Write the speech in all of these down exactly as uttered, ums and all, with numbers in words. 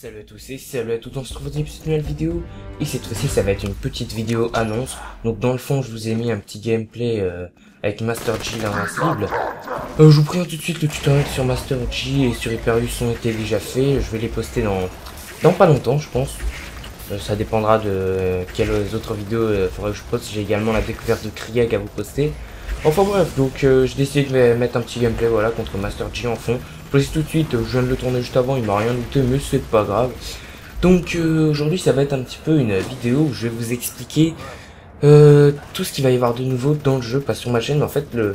Salut à tous et salut à tous, on se retrouve dans cette nouvelle vidéo et cette fois-ci ça va être une petite vidéo annonce. Donc dans le fond je vous ai mis un petit gameplay euh, avec Master G l'invincible. Euh, je vous présente tout de suite le tutoriel sur Master G et sur Hyperius ont été déjà faits. Je vais les poster dans, dans pas longtemps je pense. Euh, ça dépendra de euh, quelles autres vidéos il euh, faudrait que je poste. J'ai également la découverte de Krieg à vous poster. Enfin bref, donc euh, j'ai décidé de mettre un petit gameplay voilà contre Master G en fond. Je vous laisse tout de suite, je viens de le tourner juste avant, il m'a rien douté mais c'est pas grave. Donc euh, aujourd'hui ça va être un petit peu une vidéo où je vais vous expliquer euh, tout ce qu'il va y avoir de nouveau dans le jeu. Parce que sur ma chaîne en fait le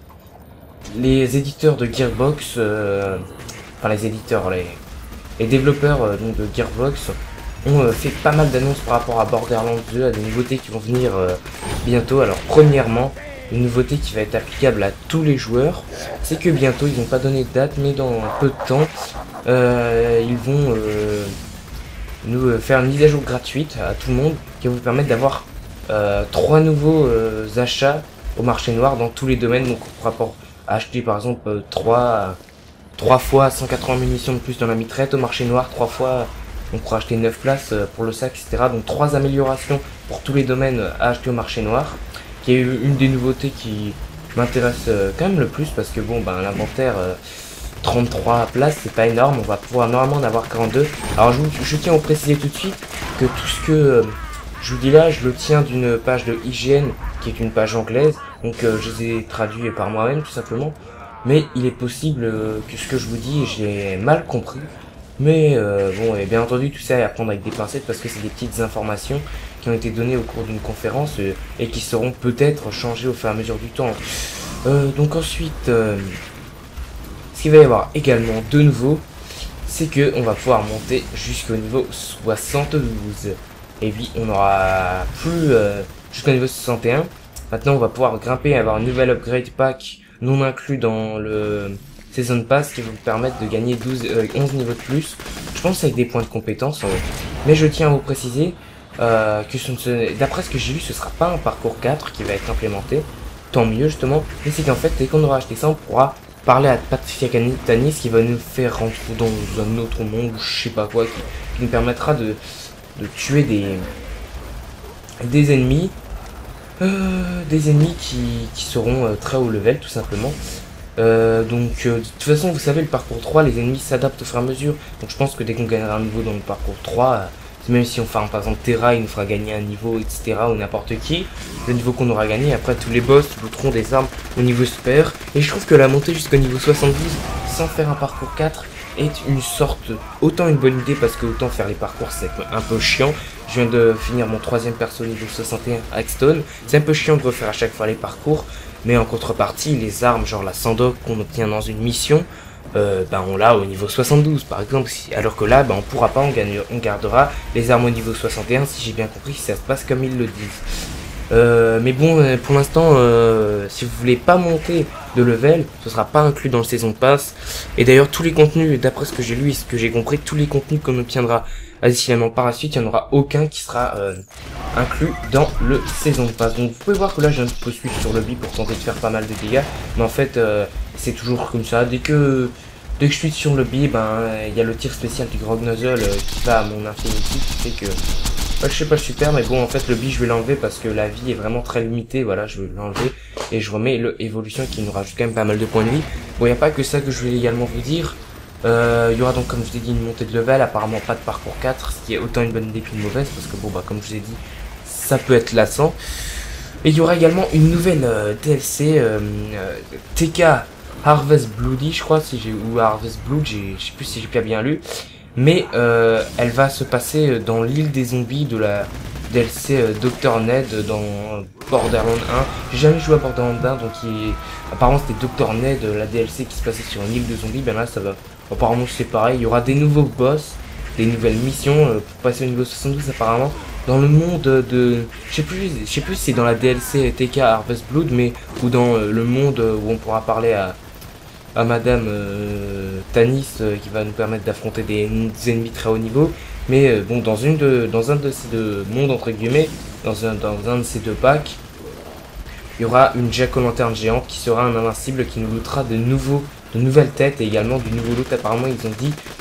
les éditeurs de Gearbox, euh, enfin les éditeurs, les, les développeurs euh, donc de Gearbox ont euh, fait pas mal d'annonces par rapport à Borderlands deux, à des nouveautés qui vont venir euh, bientôt. Alors premièrement, une nouveauté qui va être applicable à tous les joueurs, c'est que bientôt, ils n'ont pas donné de date, mais dans peu de temps, euh, ils vont euh, nous euh, faire une mise à jour gratuite à tout le monde, qui va vous permettre d'avoir euh, trois nouveaux euh, achats au marché noir dans tous les domaines. Donc on pourra acheter par exemple euh, trois fois cent quatre-vingts munitions de plus dans la mitraillette au marché noir, trois fois on pourra acheter neuf places pour le sac, et cetera. Donc trois améliorations pour tous les domaines à acheter au marché noir. Qui est une des nouveautés qui m'intéresse euh, quand même le plus, parce que bon ben l'inventaire euh, trente-trois places c'est pas énorme, on va pouvoir normalement en avoir quarante-deux. Alors je, je tiens à vous préciser tout de suite que tout ce que euh, je vous dis là, je le tiens d'une page de I G N qui est une page anglaise, donc euh, je les ai traduits par moi-même tout simplement, mais il est possible euh, que ce que je vous dis j'ai mal compris. Mais euh, bon, et bien entendu tout ça est à prendre avec des pincettes parce que c'est des petites informations qui ont été données au cours d'une conférence euh, et qui seront peut-être changées au fur et à mesure du temps. Euh, donc ensuite, euh, ce qu'il va y avoir également de nouveau, c'est que on va pouvoir monter jusqu'au niveau soixante-douze. Et puis on aura plus euh, jusqu'au niveau soixante et un. Maintenant on va pouvoir grimper et avoir un nouvel upgrade pack non inclus dans le Season Pass qui va vous permettre de gagner douze, euh, onze niveaux de plus. Je pense avec des points de compétence. Euh, mais je tiens à vous préciser euh, que ce, d'après ce que j'ai lu, ce sera pas un parcours quatre qui va être implémenté. Tant mieux justement. Mais c'est qu'en fait, dès qu'on aura acheté ça, on pourra parler à Patricia Tanis qui va nous faire rentrer dans un autre monde, je sais pas quoi, qui, qui nous permettra de, de tuer des, des ennemis. Euh, des ennemis qui, qui seront euh, très haut level tout simplement. Euh, donc euh, de toute façon vous savez le parcours trois, les ennemis s'adaptent au fur et à mesure, donc je pense que dès qu'on gagnera un niveau dans le parcours trois, euh, même si on farme par exemple Terra, il nous fera gagner un niveau etc, ou n'importe qui, le niveau qu'on aura gagné, après tous les boss looteront des armes au niveau super, et je trouve que la montée jusqu'au niveau soixante-douze sans faire un parcours quatre est une sorte, autant une bonne idée parce que autant faire les parcours c'est un peu chiant. Je viens de finir mon troisième perso niveau soixante et un Axstone, c'est un peu chiant de refaire à chaque fois les parcours. Mais en contrepartie, les armes, genre la Sandok qu'on obtient dans une mission, euh, ben on l'a au niveau soixante-douze par exemple. Alors que là, ben on pourra pas, on, gagne, on gardera les armes au niveau soixante et un si j'ai bien compris, si ça se passe comme ils le disent. Euh, mais bon, pour l'instant, euh, si vous voulez pas monter de level, ce sera pas inclus dans le Season Pass. Et d'ailleurs, tous les contenus, d'après ce que j'ai lu et ce que j'ai compris, tous les contenus qu'on obtiendra additionnellement par la suite, il n'y en aura aucun qui sera euh, inclus dans le Season Pass. Donc vous pouvez voir que là j'ai un peu switch sur le lobby pour tenter de faire pas mal de dégâts, mais en fait euh, c'est toujours comme ça. Dès que dès que je suis sur le lobby, ben il y a le tir spécial du Grog Nozzle euh, qui va à mon Infinity, qui fait que bah, je sais pas super, mais bon en fait le lobby je vais l'enlever parce que la vie est vraiment très limitée. Voilà, je vais l'enlever et je remets le évolution qui nous rajoute quand même pas mal de points de vie. Bon, il n'y a pas que ça que je voulais également vous dire. Euh, il y aura donc, comme je vous ai dit, une montée de level, apparemment pas de parcours quatre, ce qui est autant une bonne idée qu'une mauvaise, parce que bon bah comme je vous ai dit, ça peut être lassant. Et il y aura également une nouvelle euh, D L C, euh, euh, T K Harvest Bloody, je crois, si j'ai ou Harvest Blood, je sais plus si j'ai bien lu, mais euh, elle va se passer dans l'île des zombies de la D L C euh, docteur Ned dans Borderlands un. J'ai jamais joué à Borderlands un, donc il... apparemment c'était docteur Ned, la D L C qui se passait sur une île de zombies. Ben là ça va, apparemment c'est pareil, il y aura des nouveaux boss, des nouvelles missions euh, pour passer au niveau soixante-douze apparemment. Dans le monde de... Je sais plus, je sais plus si c'est dans la D L C T K Harvest Blood, mais ou dans euh, le monde où on pourra parler à, à Madame euh, Tanis euh, qui va nous permettre d'affronter des, des ennemis très haut niveau. Mais euh, bon, dans, une de, dans un de ces deux mondes, entre guillemets, dans un, dans un de ces deux packs, il y aura une Jack-o'-lanterne géante qui sera un invincible qui nous lootera de nouveaux de nouvelles têtes et également du nouveau loot. Apparemment ils ont dit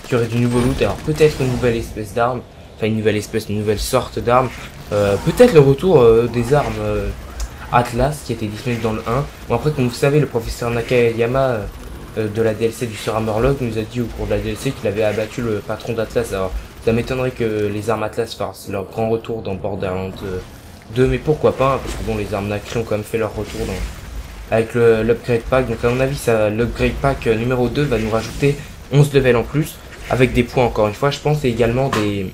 qu'il y aurait du nouveau loot. Alors peut-être une nouvelle espèce d'arme, enfin une nouvelle espèce, une nouvelle sorte d'arme. Euh, peut-être le retour euh, des armes euh, Atlas qui était disponible dans le un. Bon après comme vous savez le professeur Nakayama euh, de la D L C du Sir Hammerlock nous a dit au cours de la D L C qu'il avait abattu le patron d'Atlas. Alors ça m'étonnerait que les armes Atlas fassent leur grand retour dans Borderlands euh, deux, mais pourquoi pas, hein, parce que bon les armes Nacré ont quand même fait leur retour dans, avec l'upgrade pack. Donc à mon avis ça l'upgrade pack euh, numéro deux va nous rajouter onze levels en plus, avec des points encore une fois je pense, et également des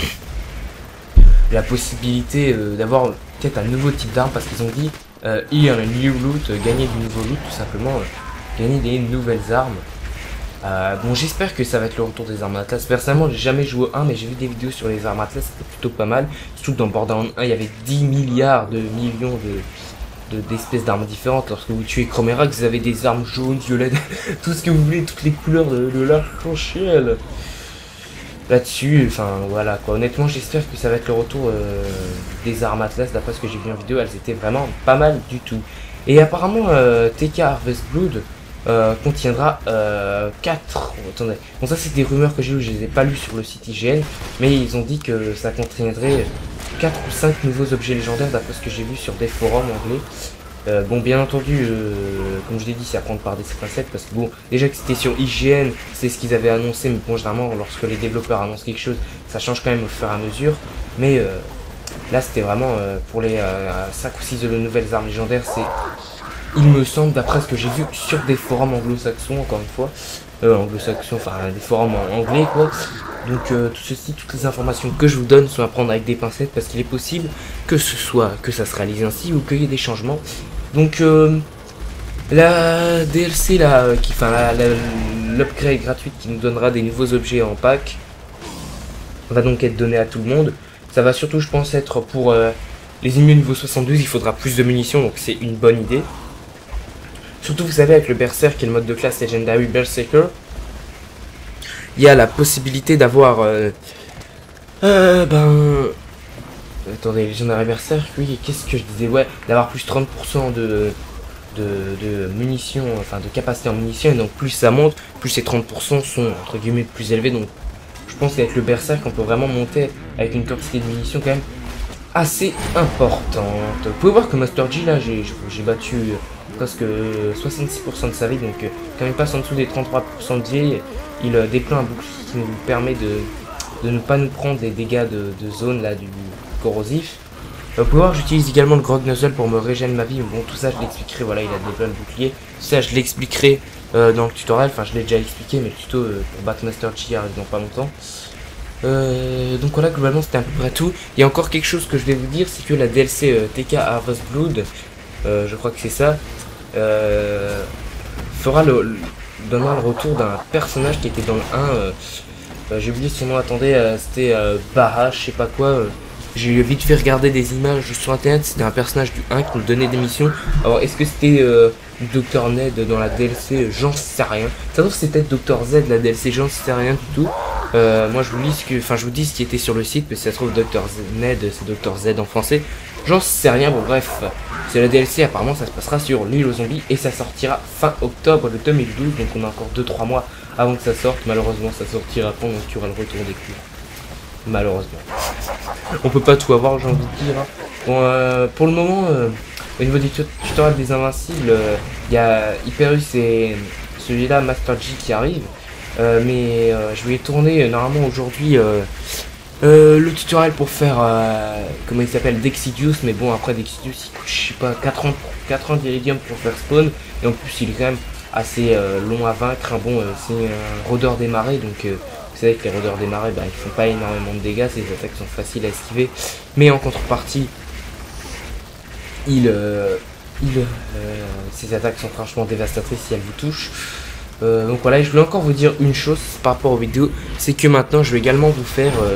la possibilité euh, d'avoir peut-être un nouveau type d'arme, parce qu'ils ont dit euh, il y a un new loot, euh, gagner du nouveau loot tout simplement, euh, gagner des nouvelles armes. Euh, bon j'espère que ça va être le retour des armes Atlas. Personnellement j'ai jamais joué au un, mais j'ai vu des vidéos sur les armes Atlas, c'était plutôt pas mal. Surtout que dans Borderlands un il y avait dix milliards de millions de d'espèces d'armes différentes. Lorsque vous tuez Chromerax, vous avez des armes jaunes, violettes, tout ce que vous voulez, toutes les couleurs de, de l'arc-en-ciel là-dessus. Enfin voilà quoi, honnêtement j'espère que ça va être le retour euh, des armes Atlas. D'après ce que j'ai vu en vidéo, elles étaient vraiment pas mal du tout. Et apparemment euh, T K Harvest Blood Euh, contiendra euh, quatre. Oh, attendez, bon ça c'est des rumeurs que j'ai eues, je les ai pas lues sur le site I G N, mais ils ont dit que ça contiendrait quatre ou cinq nouveaux objets légendaires d'après ce que j'ai vu sur des forums anglais. Euh, bon bien entendu, euh, comme je l'ai dit, c'est à prendre par des pincettes parce que bon déjà que c'était sur I G N, c'est ce qu'ils avaient annoncé, mais bon généralement lorsque les développeurs annoncent quelque chose, ça change quand même au fur et à mesure. Mais euh, là c'était vraiment euh, pour les euh, cinq ou six de nouvelles armes légendaires, c'est il me semble, d'après ce que j'ai vu sur des forums anglo-saxons, encore une fois, euh, anglo-saxons, enfin des forums en anglais quoi. Donc euh, tout ceci, toutes les informations que je vous donne sont à prendre avec des pincettes, parce qu'il est possible que ce soit, que ça se réalise ainsi ou qu'il y ait des changements. Donc euh, la D L C là, qui, enfin l'upgrade gratuite qui nous donnera des nouveaux objets en pack, va donc être donnée à tout le monde. Ça va surtout, je pense, être pour euh, les ennemis niveau soixante-douze, il faudra plus de munitions, donc c'est une bonne idée. Surtout, vous savez, avec le Berserk qui est le mode de classe Legendary Berserker, il y a la possibilité d'avoir... Euh, euh, ben... Attendez, Legendary Berserk, oui, qu'est-ce que je disais? Ouais, d'avoir plus trente pour cent de, de, de munitions, enfin de capacité en munitions, et donc plus ça monte, plus ces trente pour cent sont, entre guillemets, plus élevés. Donc, je pense qu'avec le Berserk, on peut vraiment monter avec une quantité de munitions quand même assez importante. Vous pouvez voir que Master G, là, j'ai battu... presque soixante-six pour cent de sa vie, donc euh, quand il passe en dessous des trente-trois pour cent de vie, il euh, déploie un bouclier qui nous permet de, de ne pas nous prendre des dégâts de, de zone là du corrosif. Euh, vous pouvez voir, j'utilise également le Grog Nozzle pour me régénérer ma vie, mais bon tout ça je l'expliquerai, voilà il a déployé le bouclier, tout ça je l'expliquerai euh, dans le tutoriel, enfin je l'ai déjà expliqué, mais le tuto euh, pour battre Master G arrive dans pas longtemps. Euh, donc voilà, globalement c'était à peu près tout. Il y a encore quelque chose que je vais vous dire, c'est que la D L C euh, T K Harvest Blood, euh, je crois que c'est ça, Euh, fera le, le donnera le retour d'un personnage qui était dans le un. Euh, euh, J'ai oublié son nom, attendez, euh, c'était euh, Baha, je sais pas quoi. Euh, J'ai vite fait regarder des images sur internet, c'était un personnage du un qui nous donnait des missions. Alors est-ce que c'était euh, Docteur Ned dans la D L C? J'en sais rien. Ça trouve c'était Docteur Z la D L C, j'en sais rien du tout. Euh, moi je vous lis ce que, enfin je vous dis ce qui était sur le site, mais si ça se trouve Docteur Ned c'est Docteur Z en français. J'en sais rien, bon bref. C'est la D L C, apparemment ça se passera sur l'île aux zombies et ça sortira fin octobre de deux mille douze, donc on a encore deux trois mois avant que ça sorte. Malheureusement ça sortira pas, donc tu auras le retour des cours. Malheureusement. On peut pas tout avoir, j'ai envie de dire. Hein. Bon, euh, pour le moment, euh, au niveau du tutoriel des Invincibles, il euh, y a Hyperus et celui-là, Master G, qui arrive. Euh, mais euh, je vais tourner euh, normalement aujourd'hui euh, euh, le tutoriel pour faire, euh, comment il s'appelle, Dexidius. Mais bon, après Dexidius, il coûte, je sais pas, quatre ans d'Iridium pour faire spawn. Et en plus, il est quand même assez euh, long à vaincre. Hein. Bon, euh, c'est un rôdeur des marais, donc... Euh, vous savez que les rôdeurs des marais, bah, ils font pas énormément de dégâts, ces attaques sont faciles à esquiver, mais en contrepartie, ils, euh, ils, euh, ces attaques sont franchement dévastatrices si elles vous touchent. Euh, donc voilà, et je voulais encore vous dire une chose par rapport aux vidéos, c'est que maintenant je vais également vous faire euh,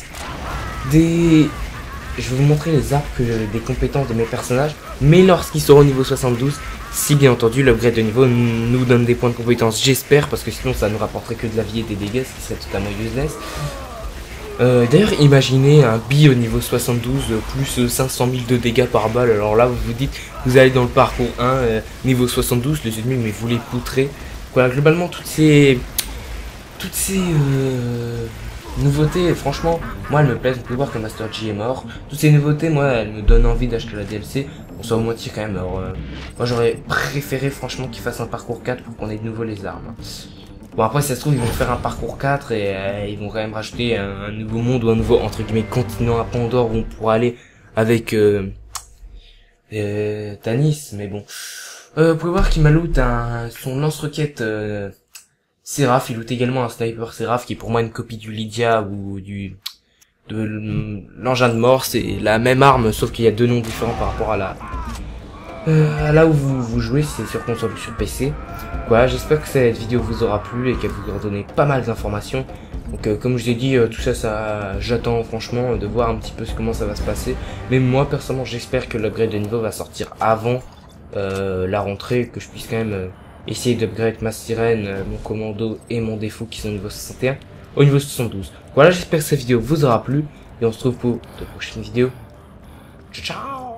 des... Je vais vous montrer les arcs, des compétences de mes personnages, mais lorsqu'ils seront au niveau soixante-douze, si bien entendu l'upgrade de niveau nous donne des points de compétence, j'espère, parce que sinon ça ne rapporterait que de la vie et des dégâts, ce qui serait totalement useless. Euh, D'ailleurs, imaginez un bi au niveau soixante-douze, plus cinq cent mille de dégâts par balle, alors là vous vous dites, vous allez dans le parcours un, euh, niveau soixante-douze, les ennemis mais vous les poutrez. Voilà, globalement toutes ces... toutes ces euh, nouveautés, franchement, moi elles me plaisent. On peut voir que Master G est mort. Toutes ces nouveautés, moi, elles me donnent envie d'acheter la D L C. On soit au moitié quand même. Alors, euh, moi j'aurais préféré franchement qu'ils fassent un parcours quatre pour qu'on ait de nouveau les armes. Bon, après, si ça se trouve, ils vont faire un parcours quatre et euh, ils vont quand même rajouter un, un nouveau monde ou un nouveau, entre guillemets, continent à Pandore où on pourra aller avec euh, euh, Tanis. Mais bon, euh, vous pouvez voir qu'il m'a loot un, son lance-roquette euh, Seraph. Il loot également un sniper Seraph qui est pour moi une copie du Lydia ou du de l'engin de mort. C'est la même arme, sauf qu'il y a deux noms différents par rapport à la Euh, là où vous, vous jouez, c'est sur console ou sur P C. Voilà, j'espère que cette vidéo vous aura plu et qu'elle vous aura donné pas mal d'informations. Donc euh, comme je vous ai dit, euh, tout ça, ça j'attends franchement de voir un petit peu comment ça va se passer. Mais moi personnellement, j'espère que l'upgrade de niveau va sortir avant euh, la rentrée, que je puisse quand même euh, essayer d'upgrade ma sirène, euh, mon commando et mon défaut qui sont au niveau soixante et un au niveau soixante-douze. Voilà, j'espère que cette vidéo vous aura plu et on se retrouve pour de prochaines vidéos. Ciao ciao.